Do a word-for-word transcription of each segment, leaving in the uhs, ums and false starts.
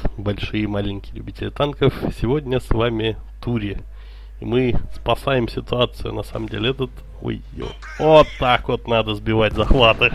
большие и маленькие любители танков. Сегодня с вами Тури. И мы спасаем ситуацию. На самом деле этот... Ой, ё... Вот так вот надо сбивать захваты.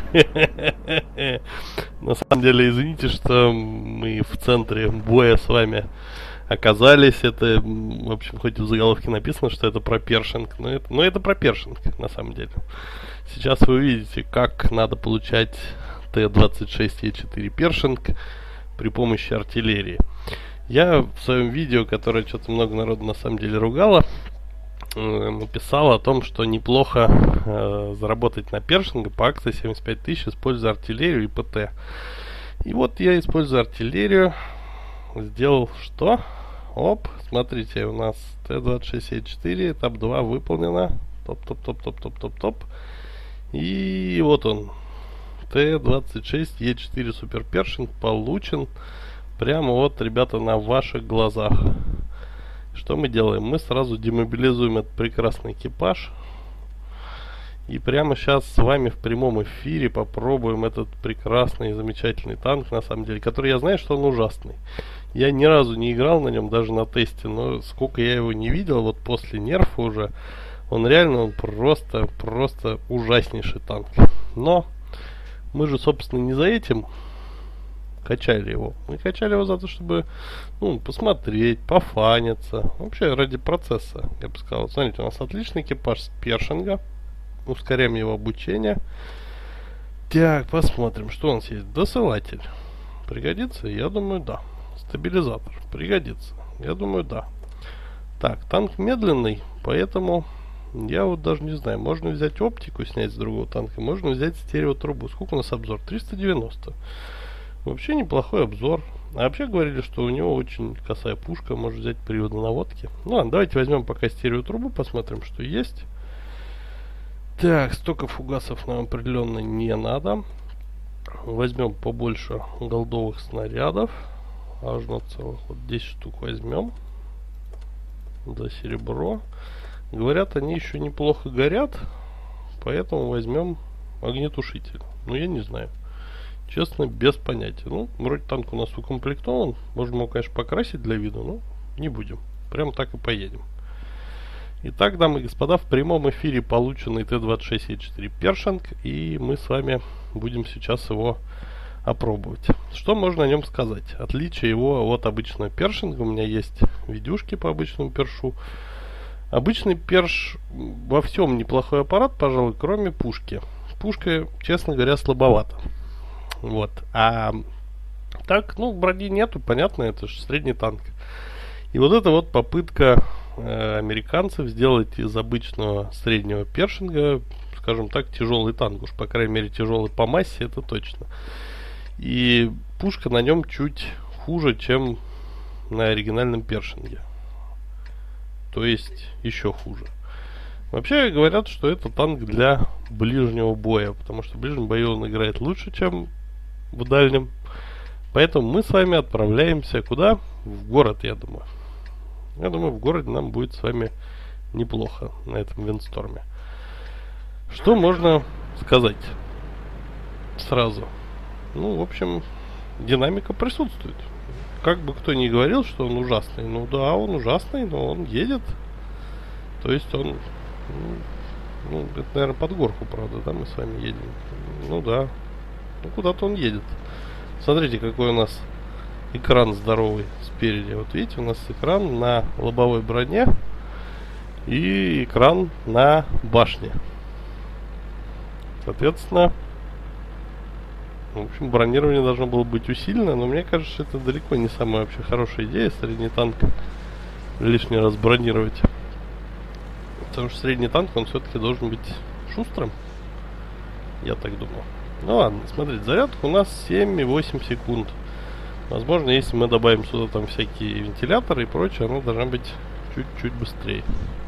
На самом деле, извините, что мы в центре боя с вами оказались. Это, в общем, хоть в заголовке написано, что это про Першинг, но это, но это про Першинг, на самом деле. Сейчас вы увидите, как надо получать Т двадцать шесть Е четыре Першинг при помощи артиллерии. Я в своем видео, которое что-то много народу на самом деле ругало, э, написал о том, что неплохо э, заработать на Першинга по акции семьдесят пять тысяч, используя артиллерию и ПТ. И вот я, используя артиллерию, сделал что? Оп, смотрите, у нас Т двадцать шесть Е четыре, этап два выполнено. Топ-топ-топ-топ-топ-топ-топ. И вот он. Т двадцать шесть Е четыре Супер Першинг получен прямо вот, ребята, на ваших глазах. Что мы делаем? Мы сразу демобилизуем этот прекрасный экипаж. И прямо сейчас с вами в прямом эфире попробуем этот прекрасный и замечательный танк, на самом деле, который я знаю, что он ужасный. Я ни разу не играл на нем, даже на тесте, но сколько я его не видел, вот после нерфа уже, он реально, он просто, просто ужаснейший танк. Но мы же, собственно, не за этим качали его. Мы качали его за то, чтобы, ну, посмотреть, пофаниться. Вообще ради процесса, я бы сказал. Смотрите, у нас отличный экипаж с Першинга. Ускоряем его обучение. Так, посмотрим, что у нас есть. Досылатель. Пригодится? Я думаю, да. Стабилизатор. Пригодится? Я думаю, да. Так, танк медленный, поэтому я вот даже не знаю. Можно взять оптику, снять с другого танка. Можно взять стереотрубу. Сколько у нас обзор? триста девяносто. Вообще неплохой обзор. А вообще говорили, что у него очень косая пушка. Может взять приводонаводки. Ну ладно, давайте возьмем пока стереотрубу. Посмотрим, что есть. Так, столько фугасов нам определенно не надо. Возьмем побольше голдовых снарядов. Аж на целых вот десять штук возьмем. За серебро. Говорят, они еще неплохо горят. Поэтому возьмем огнетушитель. Ну, я не знаю. Честно, без понятия. Ну, вроде танк у нас укомплектован. Можем его, конечно, покрасить для вида, но не будем. Прям так и поедем. Итак, дамы и господа, в прямом эфире полученный Т двадцать шесть Е четыре Першинг. И мы с вами будем сейчас его опробовать. Что можно о нем сказать? Отличие его от обычного Першинга. У меня есть видюшки по обычному першу. Обычный перш во всем неплохой аппарат, пожалуй, кроме пушки. Пушка, честно говоря, слабовата. Вот. А так, ну, брони нету, понятно, это же средний танк. И вот это вот попытка э, американцев сделать из обычного среднего Першинга, скажем так, тяжелый танк. Уж, по крайней мере, тяжелый по массе, это точно. И пушка на нем чуть хуже, чем на оригинальном Першинге. То есть еще хуже. Вообще говорят, что это танк для ближнего боя, потому что в ближнем бою он играет лучше, чем в дальнем. Поэтому мы с вами отправляемся куда? В город, я думаю. Я думаю, в городе нам будет с вами неплохо на этом Виндсторме. Что можно сказать сразу? Ну, в общем, динамика присутствует. Как бы кто ни говорил, что он ужасный. Ну да, он ужасный, но он едет. То есть он... Ну, это, наверное, под горку, правда, да, мы с вами едем. Ну да. Ну, куда-то он едет. Смотрите, какой у нас экран здоровый спереди. Вот видите, у нас экран на лобовой броне и экран на башне. Соответственно, в общем, бронирование должно было быть усилено, но мне кажется, что это далеко не самая вообще хорошая идея средний танк лишний раз бронировать. Потому что средний танк, он все-таки должен быть шустрым. Я так думал. Ну ладно, смотрите, зарядка у нас семь и восемь секунд. Возможно, если мы добавим сюда там всякие вентиляторы и прочее, она должна быть чуть-чуть быстрее.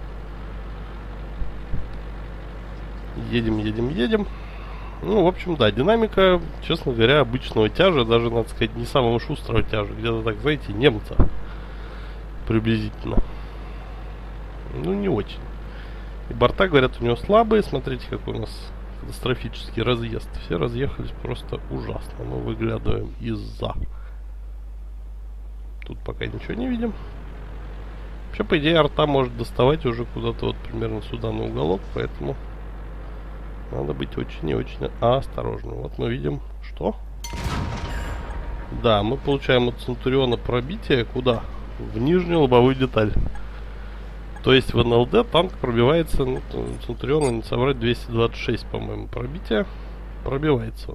Едем, едем, едем. Ну, в общем, да, динамика, честно говоря, обычного тяжа, даже, надо сказать, не самого шустрого тяжа. Где-то так, знаете, немца. Приблизительно. Ну, не очень. И борта, говорят, у него слабые. Смотрите, какой у нас катастрофический разъезд. Все разъехались просто ужасно. Мы выглядываем из-за. Тут пока ничего не видим. Вообще, по идее, арта может доставать уже куда-то вот примерно сюда на уголок, поэтому надо быть очень и очень осторожным. Вот мы видим, что? Да, мы получаем от Центуриона пробитие куда? В нижнюю лобовую деталь. То есть в эн эл дэ танк пробивается, ну, Центуриона, не соврать, двести двадцать шесть, по-моему, пробитие. Пробивается он.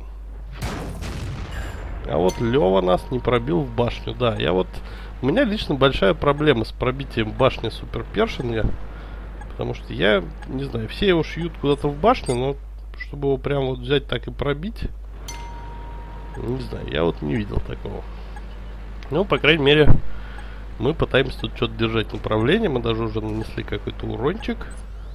А вот Лева нас не пробил в башню. Да, я вот... У меня лично большая проблема с пробитием башни Супер Першинга. Потому что я, не знаю, все его шьют куда-то в башню, но чтобы его прям вот взять так и пробить, не знаю, я вот не видел такого. Ну, по крайней мере, мы пытаемся тут что-то держать направление. Мы даже уже нанесли какой-то урончик.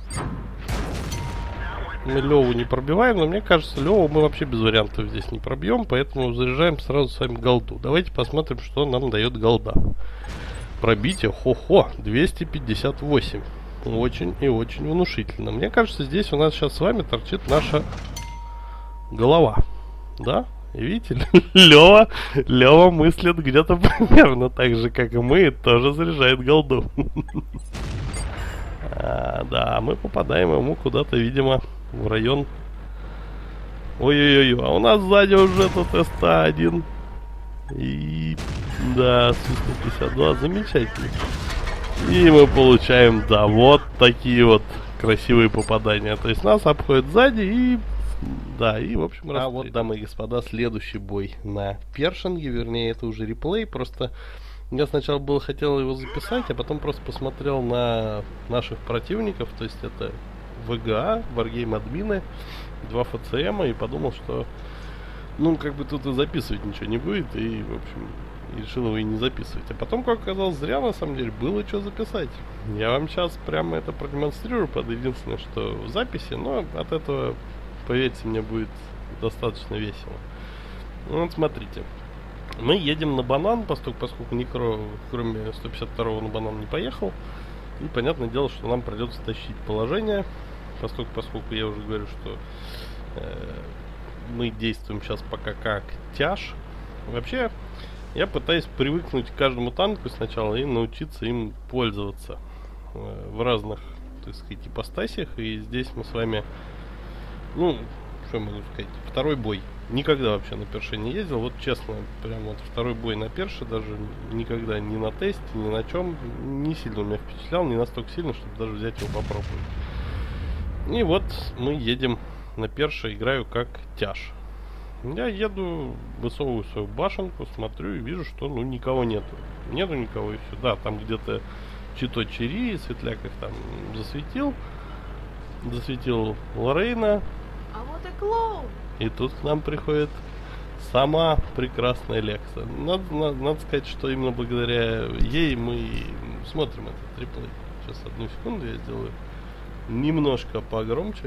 Мы Леву не пробиваем, но мне кажется, Леву мы вообще без вариантов здесь не пробьем, поэтому заряжаем сразу с вами голду. Давайте посмотрим, что нам дает голда. Пробитие, хо-хо, двести пятьдесят восемь. Очень и очень внушительно. Мне кажется, здесь у нас сейчас с вами торчит наша голова. Да? И видите, Лева, Лева мыслит где-то примерно так же, как и мы, и тоже заряжает голду. А, да, мы попадаем ему куда-то, видимо, в район. Ой-ой-ой, а у нас сзади уже тут эс тэ один. И да, сто пятьдесят два, замечательно. И мы получаем, да, вот такие вот красивые попадания. То есть нас обходят сзади и... Да, и в общем... А вот, дамы и господа, следующий бой на Першинге, вернее, это уже реплей. Просто я сначала было хотел его записать, а потом просто посмотрел на наших противников. То есть это вэ гэ а, Wargame админы, два эф цэ эм, и подумал, что ну, как бы тут и записывать ничего не будет, и, в общем, решил его и не записывать. А потом, как оказалось, зря, на самом деле, было что записать. Я вам сейчас прямо это продемонстрирую, правда, единственное, что в записи, но от этого, поверьте мне, будет достаточно весело. Ну, вот смотрите. Мы едем на банан, поскольку, поскольку никто, кроме сто пятьдесят второго, на банан не поехал. И понятное дело, что нам придется тащить положение, поскольку, поскольку я уже говорю, что э, мы действуем сейчас пока как тяж. Вообще, я пытаюсь привыкнуть к каждому танку сначала и научиться им пользоваться э, в разных, так сказать, ипостасиях. И здесь мы с вами, ну, что я могу сказать, второй бой. Никогда вообще на Перше не ездил. Вот честно, прям вот второй бой на Перше даже никогда ни на тесте, ни на чем не сильно меня впечатлял, не настолько сильно, чтобы даже взять его попробовать. И вот мы едем на Перше, играю как тяж. Я еду, высовываю свою башенку, смотрю и вижу, что ну никого нету. Нету никого и все. Да, там где-то Чито Чири, Светляк их там засветил. Засветил Лорейна. А вот и клоун. И тут к нам приходит сама прекрасная Лекса. Надо, надо, надо сказать, что именно благодаря ей мы смотрим этот реплей. Сейчас одну секунду я сделаю немножко погромче.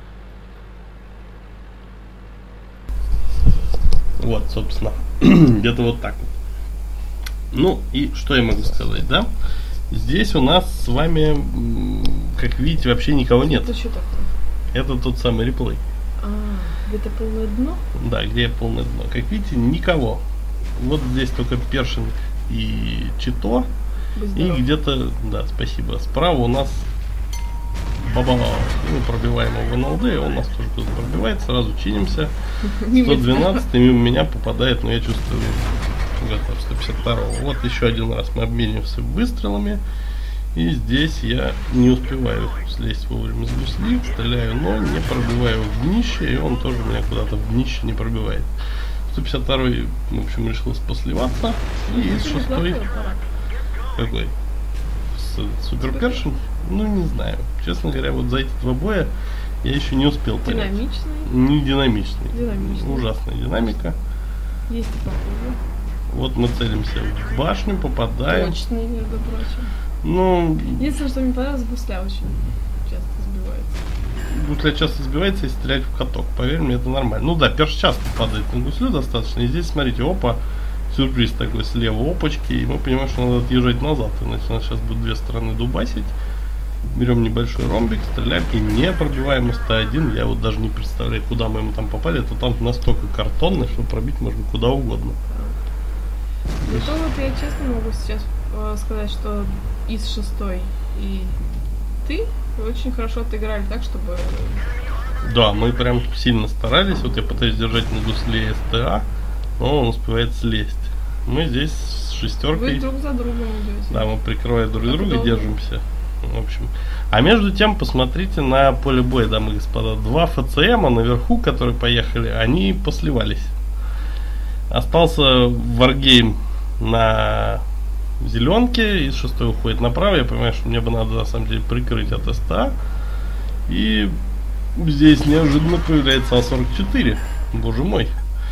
Вот, собственно, где-то вот так вот. Ну, и что я могу сказать, да? Здесь у нас с вами, как видите, вообще никого нет. Это что такое? Это тот самый реплей. А, где-то полное дно? Да, где полное дно. Как видите, никого. Вот здесь только Першинг и Чито. И где-то, да, спасибо, справа у нас Баба-баба. Мы пробиваем его в эн эл дэ, он нас тоже тут пробивает, сразу чинимся. сто двенадцать мимо меня попадает, но я чувствую, готов, сто пятьдесят второго. Вот еще один раз мы обмениваемся выстрелами. И здесь я не успеваю слезть вовремя с гусли, стреляю, но не пробиваю в днище, и он тоже меня куда-то в днище не пробивает. сто пятьдесят второй, в общем, решил посливаться. И из шестой... Какой? Супер Першин? Ну, не знаю. Честно говоря, вот за эти два боя я еще не успел понять. Динамичный? Не динамичный. Динамичный. Ужасная динамика. Есть и похуже. Вот мы целимся в башню, попадаем. Точный, между прочим. Ну... Единственное, что мне понравилось, гусля очень часто сбивается. Гусля часто сбивается и стрелять в каток. Поверь мне, это нормально. Ну да, Перш часто падает на гуслю достаточно. И здесь, смотрите, опа, сюрприз такой слева, опачки. И мы понимаем, что надо отъезжать назад. Иначе нас сейчас будут две стороны дубасить. Берем небольшой ромбик, стреляем и не пробиваем эс тэ один. Я вот даже не представляю, куда мы ему там попали. Это там настолько картонный, что пробить можно куда угодно. Зато вот я честно могу сейчас э, сказать, что из шестой и ты очень хорошо отыграли так, чтобы... Да, мы прям сильно старались. Вот я пытаюсь держать на гусле СТА, но он успевает слезть. Мы здесь с шестеркой... Вы друг за другом идете. Да, мы прикрывая друг друга долго? держимся. В общем. А между тем, посмотрите на поле боя, дамы и господа. Два ФЦМа наверху, которые поехали, они посливались. Остался Варгейм на зеленке, из шестой уходит направо. Я понимаю, что мне бы надо на самом деле прикрыть от СТА. И здесь неожиданно появляется А сорок четыре. Боже мой.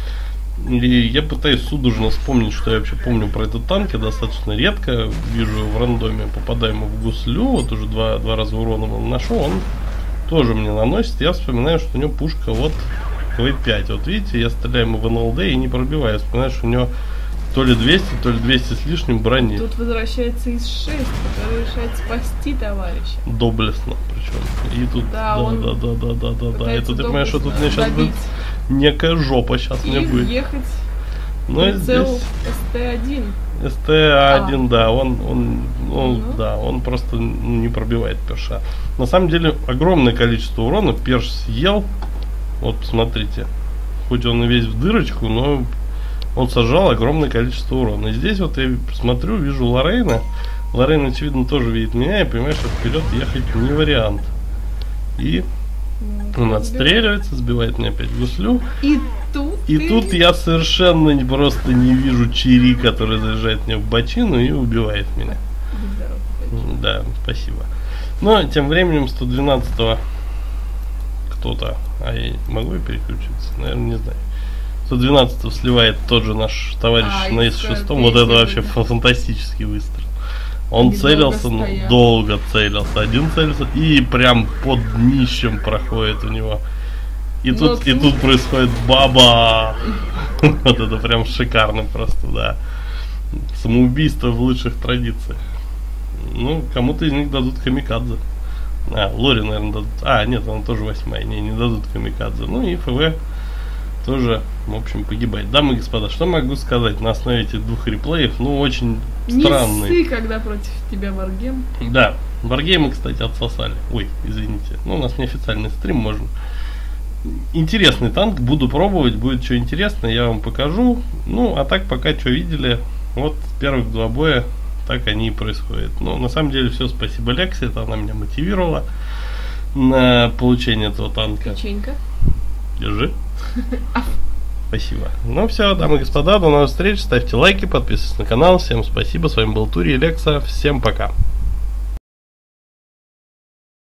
И я пытаюсь судорожно вспомнить, что я вообще помню про этот танк. Я достаточно редко вижу в рандоме, попадаем в гуслю. Вот уже два, два раза урона он нашел. Он тоже мне наносит. Я вспоминаю, что у него пушка вот вэ пять. Вот видите, я стреляю ему в эн эл дэ и не пробиваю. Я вспоминаю, что у него то ли двести, то ли двести с лишним брони. Тут возвращается из шесть, который решает спасти товарища. Доблестно причем. И тут, да, да, он да, да, да, да, да, да. Это ты понимаешь, что тут мне сейчас добить. будет некая жопа сейчас и мне будет. ехать Ну прицел здесь эс тэ один. эс тэ один, а. да, он, он, он угу. да, он просто не пробивает перша. На самом деле огромное количество урона перш съел. Вот посмотрите, хоть он и весь в дырочку, но он сожрал огромное количество урона. И здесь вот я смотрю, вижу Лорейна. Лорейн, очевидно, тоже видит меня и понимает, что вперед ехать не вариант. И ну, он отстреливается, сбивает меня опять в гуслю. И тут И ты... тут я совершенно не, просто не вижу Чири, который заезжает мне в бочину и убивает меня. Здорово, да, спасибо. Но тем временем сто двенадцатого кто-то, а я могу и переключиться, наверное, не знаю. сто двенадцатого сливает тот же наш товарищ а, на эс шесть. Вот это вообще фантастический выстрел. Он Они целился, долго, ну, долго целился. Один целился и прям под днищем проходит у него. И Но тут, ты... и тут происходит баба. Вот это прям шикарно просто, да. Самоубийство в лучших традициях. Ну, кому-то из них дадут камикадзе. А, Лори, наверное, дадут. А, нет, она тоже восьмая. Не, не дадут камикадзе. Ну и ФВ тоже, в общем, погибает. Дамы и господа, что могу сказать на основе этих двух реплеев? Ну, очень странные. Не ссы, когда против тебя Варгейм. Да, Варгеймы, кстати, отсосали. Ой, извините. Ну, у нас неофициальный стрим, можно. Интересный танк, буду пробовать, будет что интересно, я вам покажу. Ну, а так пока что видели, вот первых два боя, так они и происходят. Но на самом деле все спасибо Лексе, это она меня мотивировала на получение этого танка. Печенька. Держи. Спасибо. Ну все, дамы и господа, до новых встреч, ставьте лайки, подписывайтесь на канал, всем спасибо, с вами был Тури и Лекса, всем пока.